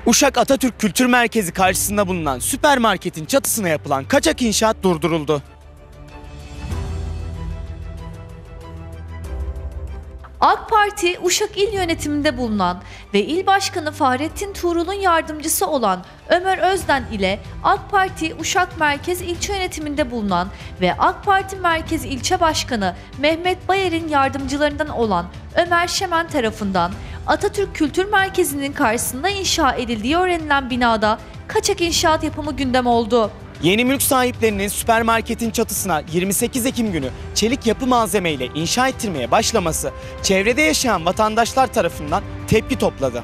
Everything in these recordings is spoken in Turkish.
Uşak Atatürk Kültür Merkezi karşısında bulunan süpermarketin çatısına yapılan kaçak inşaat durduruldu. AK Parti Uşak İl Yönetiminde bulunan ve İl Başkanı Fahrettin Tuğrul'un yardımcısı olan Ömer Özden ile AK Parti Uşak Merkez İlçe Yönetiminde bulunan ve AK Parti Merkez İlçe Başkanı Mehmet Bayer'in yardımcılarından olan Ömer Şemen tarafından Atatürk Kültür Merkezi'nin karşısında inşa edildiği öğrenilen binada kaçak inşaat yapımı gündem oldu. Yeni mülk sahiplerinin süpermarketin çatısına 28 Ekim günü çelik yapı malzemeyle inşa ettirmeye başlaması çevrede yaşayan vatandaşlar tarafından tepki topladı.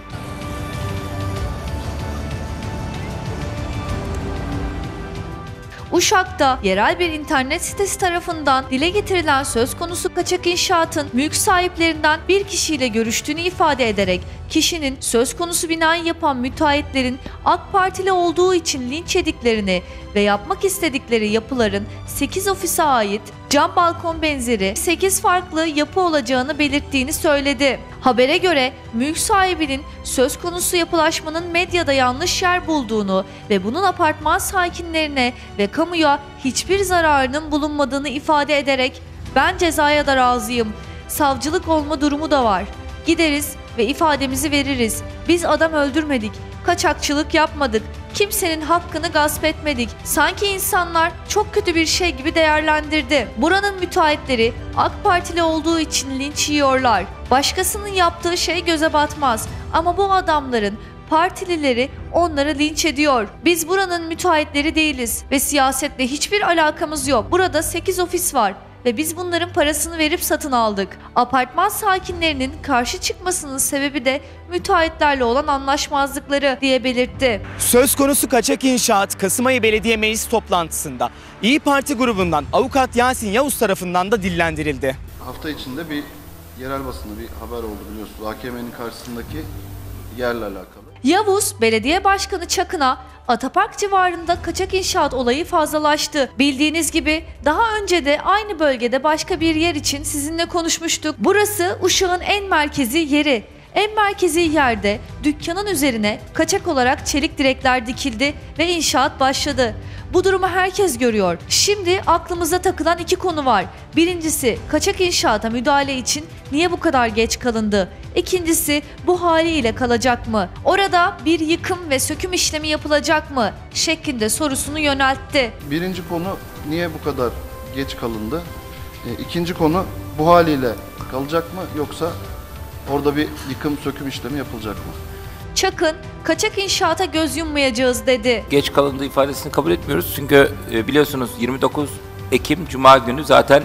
Uşak'ta yerel bir internet sitesi tarafından dile getirilen söz konusu kaçak inşaatın mülk sahiplerinden bir kişiyle görüştüğünü ifade ederek kişinin söz konusu binayı yapan müteahhitlerin AK Partili olduğu için linç yediklerini ve yapmak istedikleri yapıların 8 ofise ait cam balkon benzeri 8 farklı yapı olacağını belirttiğini söyledi. Habere göre mülk sahibinin söz konusu yapılaşmanın medyada yanlış yer bulduğunu ve bunun apartman sakinlerine ve kamuya hiçbir zararının bulunmadığını ifade ederek "Ben cezaya da razıyım. Savcılık olma durumu da var. Gideriz ve ifademizi veririz. Biz adam öldürmedik. Kaçakçılık yapmadık. Kimsenin hakkını gasp etmedik. Sanki insanlar çok kötü bir şey gibi değerlendirdi. Buranın müteahhitleri AK Partili olduğu için linç yiyorlar. Başkasının yaptığı şey göze batmaz. Ama bu adamların partilileri onları linç ediyor. Biz buranın müteahhitleri değiliz ve siyasetle hiçbir alakamız yok. Burada 8 ofis var ve biz bunların parasını verip satın aldık. Apartman sakinlerinin karşı çıkmasının sebebi de müteahhitlerle olan anlaşmazlıkları diye belirtti. Söz konusu kaçak inşaat Kasım ayı belediye meclis toplantısında İyi Parti grubundan avukat Yasin Yavuz tarafından da dillendirildi. Hafta içinde bir yerel basında bir haber oldu biliyorsunuz. AKM'nin karşısındaki yerle alakalı. Yavuz, Belediye Başkanı Çakın'a Atapark civarında kaçak inşaat olayı fazlalaştı. Bildiğiniz gibi daha önce de aynı bölgede başka bir yer için sizinle konuşmuştuk. Burası Uşak'ın en merkezi yeri. En merkezi yerde dükkanın üzerine kaçak olarak çelik direkler dikildi ve inşaat başladı. Bu durumu herkes görüyor. Şimdi aklımıza takılan iki konu var. Birincisi, kaçak inşaata müdahale için niye bu kadar geç kalındı? İkincisi, bu haliyle kalacak mı? Orada bir yıkım ve söküm işlemi yapılacak mı? Şeklinde sorusunu yöneltti. Birinci konu niye bu kadar geç kalındı? İkinci konu bu haliyle kalacak mı yoksa orada bir yıkım söküm işlemi yapılacak mı? Çakın, kaçak inşaata göz yummayacağız dedi. Geç kalındığı ifadesini kabul etmiyoruz çünkü biliyorsunuz 29 Ekim Cuma günü zaten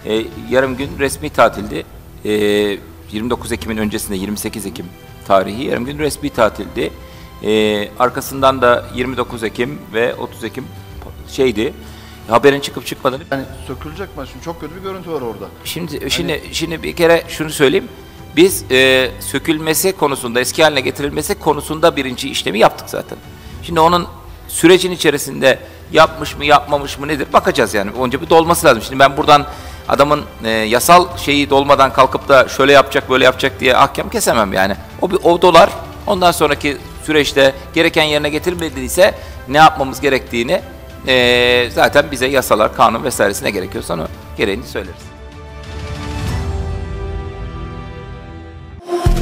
yarım gün resmi tatildi. 29 Ekim'in öncesinde 28 Ekim tarihi yarım gün resmi tatildi. Arkasından da 29 Ekim ve 30 Ekim haberin çıkıp çıkmadığını. Yani sökülecek mi? Şimdi çok kötü bir görüntü var orada. Şimdi bir kere şunu söyleyeyim. Biz sökülmesi konusunda, eski haline getirilmesi konusunda birinci işlemi yaptık zaten. Şimdi onun sürecin içerisinde yapmış mı, yapmamış mı nedir bakacağız yani. Önce bir dolması lazım. Şimdi ben buradan adamın yasal şeyi dolmadan kalkıp da şöyle yapacak, böyle yapacak diye ahkam kesemem yani. O dolar ondan sonraki süreçte gereken yerine getirilmediyse ne yapmamız gerektiğini zaten bize yasalar, kanun vesairesine gerekiyorsa onu gereğini söyleriz.